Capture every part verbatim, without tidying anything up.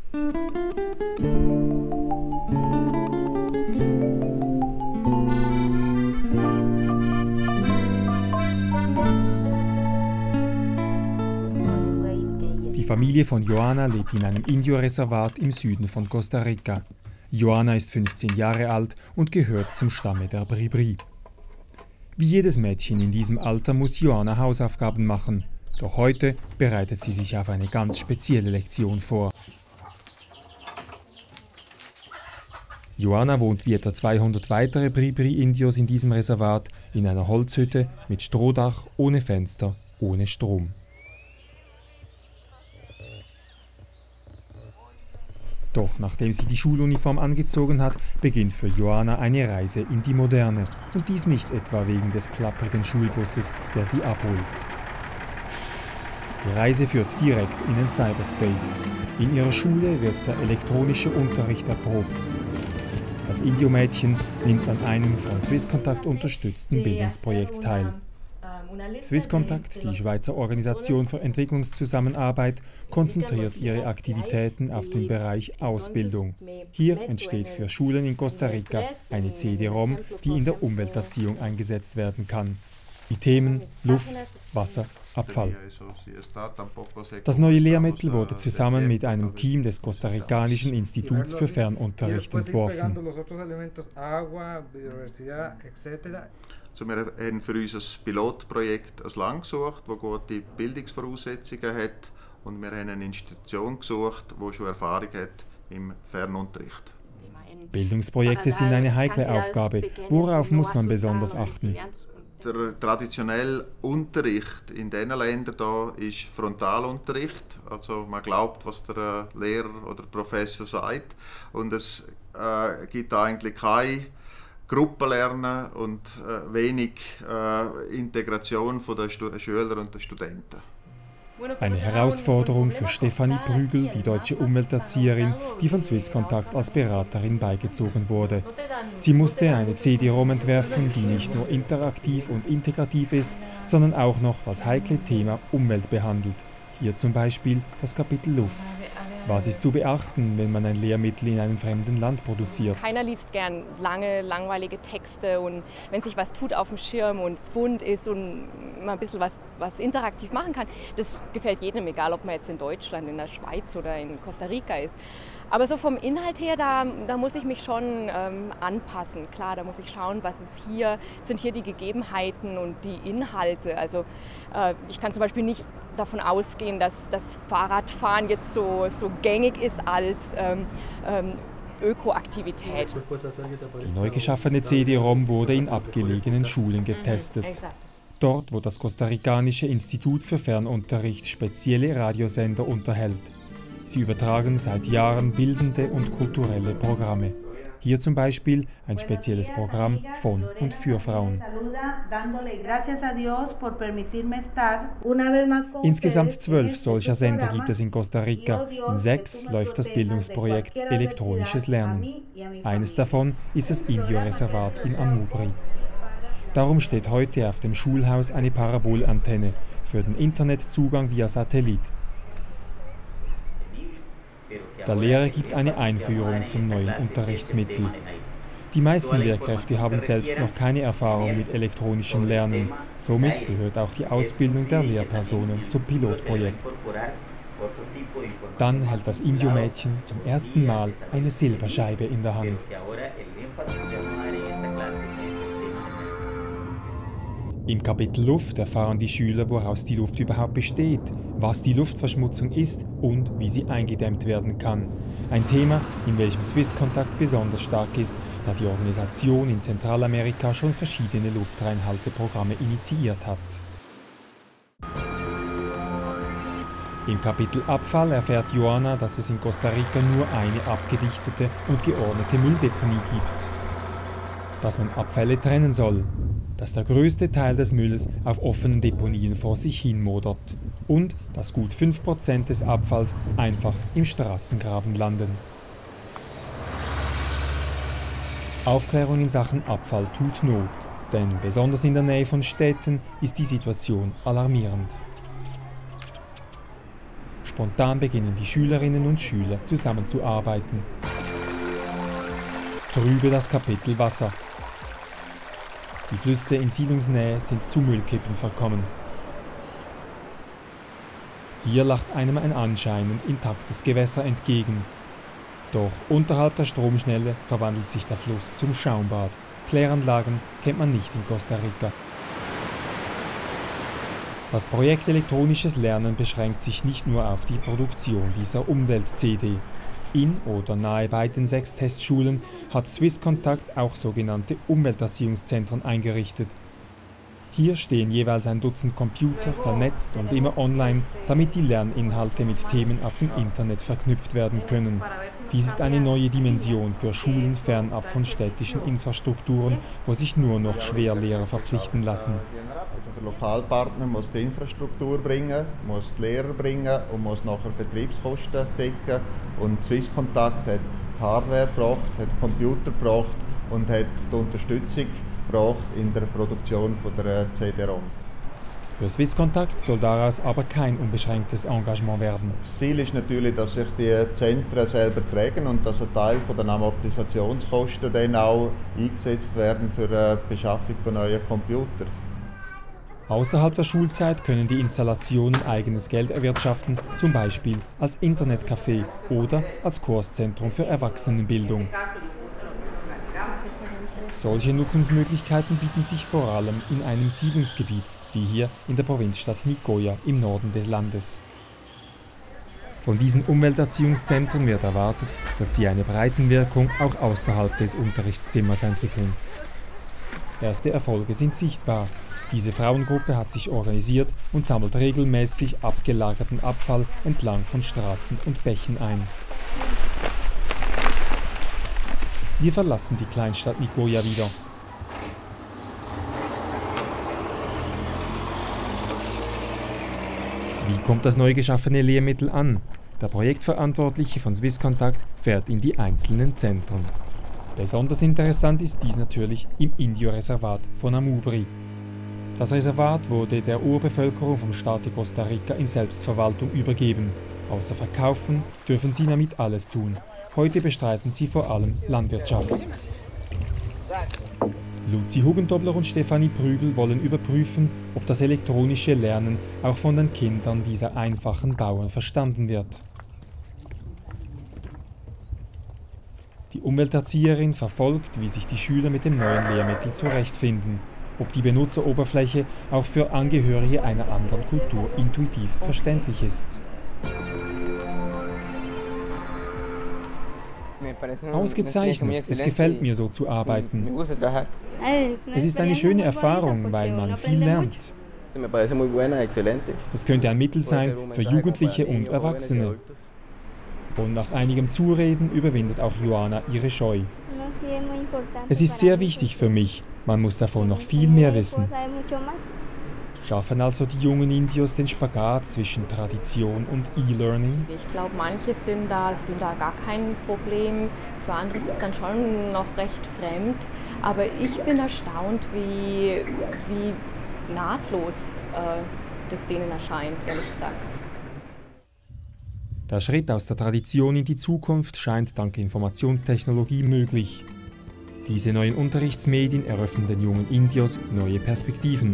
Die Familie von Joana lebt in einem Indio-Reservat im Süden von Costa Rica. Joana ist fünfzehn Jahre alt und gehört zum Stamme der Bribri. Wie jedes Mädchen in diesem Alter muss Joana Hausaufgaben machen. Doch heute bereitet sie sich auf eine ganz spezielle Lektion vor. Joana wohnt wie etwa zweihundert weitere Bribri-Indios in diesem Reservat in einer Holzhütte mit Strohdach, ohne Fenster, ohne Strom. Doch nachdem sie die Schuluniform angezogen hat, beginnt für Joana eine Reise in die Moderne. Und dies nicht etwa wegen des klapprigen Schulbusses, der sie abholt. Die Reise führt direkt in den Cyberspace. In ihrer Schule wird der elektronische Unterricht erprobt. Das Indio-Mädchen nimmt an einem von Swisscontact unterstützten Bildungsprojekt teil. Swisscontact, die Schweizer Organisation für Entwicklungszusammenarbeit, konzentriert ihre Aktivitäten auf den Bereich Ausbildung. Hier entsteht für Schulen in Costa Rica eine C D-ROM, die in der Umwelterziehung eingesetzt werden kann. Die Themen Luft, Wasser, Abfall. Das neue Lehrmittel wurde zusammen mit einem Team des Kostarikanischen Instituts für Fernunterricht entworfen. Also wir haben für uns ein Pilotprojekt ein Land gesucht, das gute Bildungsvoraussetzungen hat, und wir haben eine Institution gesucht, die schon Erfahrung hat im Fernunterricht. Bildungsprojekte sind eine heikle Aufgabe. Worauf muss man besonders achten? Der traditionelle Unterricht in diesen Ländern hier ist Frontalunterricht. Also man glaubt, was der Lehrer oder der Professor sagt. Und es äh, gibt eigentlich keine Gruppenlernen und äh, wenig äh, Integration von der Stu- Schüler und der Studenten. Eine Herausforderung für Stefanie Prügel, die deutsche Umwelterzieherin, die von Swisscontact als Beraterin beigezogen wurde. Sie musste eine C D-ROM entwerfen, die nicht nur interaktiv und integrativ ist, sondern auch noch das heikle Thema Umwelt behandelt. Hier zum Beispiel das Kapitel Luft. Was ist zu beachten, wenn man ein Lehrmittel in einem fremden Land produziert? Keiner liest gern lange, langweilige Texte, und wenn sich was tut auf dem Schirm und es bunt ist und man ein bisschen was, was interaktiv machen kann, das gefällt jedem, egal ob man jetzt in Deutschland, in der Schweiz oder in Costa Rica ist. Aber so vom Inhalt her, da, da muss ich mich schon ähm, anpassen. Klar, da muss ich schauen, was ist hier, sind hier die Gegebenheiten und die Inhalte. Also äh, ich kann zum Beispiel nicht davon ausgehen, dass das Fahrradfahren jetzt so, so gängig ist als ähm, ähm, Ökoaktivität. Die neu geschaffene C D-ROM wurde in abgelegenen Schulen getestet. Dort, wo das Kostarikanische Institut für Fernunterricht spezielle Radiosender unterhält. Sie übertragen seit Jahren bildende und kulturelle Programme. Hier zum Beispiel ein spezielles Programm von und für Frauen. Insgesamt zwölf solcher Sender gibt es in Costa Rica. In sechs läuft das Bildungsprojekt Elektronisches Lernen. Eines davon ist das Indio-Reservat in Amubri. Darum steht heute auf dem Schulhaus eine Parabolantenne für den Internetzugang via Satellit. Der Lehrer gibt eine Einführung zum neuen Unterrichtsmittel. Die meisten Lehrkräfte haben selbst noch keine Erfahrung mit elektronischem Lernen. Somit gehört auch die Ausbildung der Lehrpersonen zum Pilotprojekt. Dann hält das Indio-Mädchen zum ersten Mal eine Silberscheibe in der Hand. Im Kapitel Luft erfahren die Schüler, woraus die Luft überhaupt besteht, was die Luftverschmutzung ist und wie sie eingedämmt werden kann. Ein Thema, in welchem Swisscontact besonders stark ist, da die Organisation in Zentralamerika schon verschiedene Luftreinhalteprogramme initiiert hat. Im Kapitel Abfall erfährt Joana, dass es in Costa Rica nur eine abgedichtete und geordnete Mülldeponie gibt. Dass man Abfälle trennen soll, dass der größte Teil des Mülls auf offenen Deponien vor sich hin modert und dass gut fünf Prozent des Abfalls einfach im Straßengraben landen. Aufklärung in Sachen Abfall tut Not, denn besonders in der Nähe von Städten ist die Situation alarmierend. Spontan beginnen die Schülerinnen und Schüler zusammenzuarbeiten. Trübe das Kapitel Wasser. Die Flüsse in Siedlungsnähe sind zu Müllkippen verkommen. Hier lacht einem ein anscheinend intaktes Gewässer entgegen. Doch unterhalb der Stromschnelle verwandelt sich der Fluss zum Schaumbad. Kläranlagen kennt man nicht in Costa Rica. Das Projekt Elektronisches Lernen beschränkt sich nicht nur auf die Produktion dieser Umwelt-C D. In oder nahe bei den sechs Testschulen hat Swisscontact auch sogenannte Umwelterziehungszentren eingerichtet. Hier stehen jeweils ein Dutzend Computer, vernetzt und immer online, damit die Lerninhalte mit Themen auf dem Internet verknüpft werden können. Dies ist eine neue Dimension für Schulen fernab von städtischen Infrastrukturen, wo sich nur noch schwer Lehrer verpflichten lassen. Der Lokalpartner muss die Infrastruktur bringen, muss die Lehrer bringen und muss nachher Betriebskosten decken. Und Swisscontact hat Hardware gebracht, hat Computer gebracht und hat die Unterstützung gebracht in der Produktion von der C D-ROM. Für Swisscontact soll daraus aber kein unbeschränktes Engagement werden. Das Ziel ist natürlich, dass sich die Zentren selber tragen und dass ein Teil von den Amortisationskosten dann auch eingesetzt werden für die Beschaffung von neuen Computern. Außerhalb der Schulzeit können die Installationen eigenes Geld erwirtschaften, zum Beispiel als Internetcafé oder als Kurszentrum für Erwachsenenbildung. Solche Nutzungsmöglichkeiten bieten sich vor allem in einem Siedlungsgebiet, wie hier in der Provinzstadt Nicoya im Norden des Landes. Von diesen Umwelterziehungszentren wird erwartet, dass sie eine Breitenwirkung auch außerhalb des Unterrichtszimmers entwickeln. Erste Erfolge sind sichtbar. Diese Frauengruppe hat sich organisiert und sammelt regelmäßig abgelagerten Abfall entlang von Straßen und Bächen ein. Wir verlassen die Kleinstadt Nicoya wieder. Wie kommt das neu geschaffene Lehrmittel an? Der Projektverantwortliche von Swisscontact fährt in die einzelnen Zentren. Besonders interessant ist dies natürlich im Indio-Reservat von Amubri. Das Reservat wurde der Urbevölkerung vom Staate Costa Rica in Selbstverwaltung übergeben. Außer verkaufen dürfen sie damit alles tun. Heute bestreiten sie vor allem Landwirtschaft. Luzi Hugentobler und Stefanie Prügel wollen überprüfen, ob das elektronische Lernen auch von den Kindern dieser einfachen Bauern verstanden wird. Die Umwelterzieherin verfolgt, wie sich die Schüler mit dem neuen Lehrmittel zurechtfinden, ob die Benutzeroberfläche auch für Angehörige einer anderen Kultur intuitiv verständlich ist. Ausgezeichnet, es gefällt mir so zu arbeiten. Es ist eine schöne Erfahrung, weil man viel lernt. Es könnte ein Mittel sein für Jugendliche und Erwachsene. Und nach einigem Zureden überwindet auch Joana ihre Scheu. Es ist sehr wichtig für mich, man muss davon noch viel mehr wissen. Schaffen also die jungen Indios den Spagat zwischen Tradition und E-Learning? Ich glaube, manche sind da, sind da gar kein Problem. Für andere ist es dann schon noch recht fremd. Aber ich bin erstaunt, wie, wie nahtlos äh, das denen erscheint, ehrlich gesagt. Der Schritt aus der Tradition in die Zukunft scheint dank Informationstechnologie möglich. Diese neuen Unterrichtsmedien eröffnen den jungen Indios neue Perspektiven.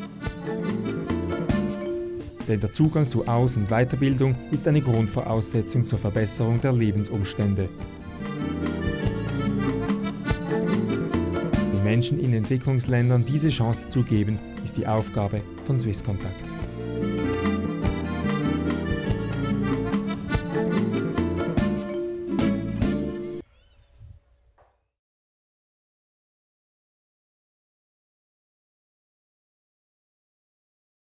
Denn der Zugang zu Aus- und Weiterbildung ist eine Grundvoraussetzung zur Verbesserung der Lebensumstände. Den Menschen in Entwicklungsländern diese Chance zu geben, ist die Aufgabe von Swisscontact.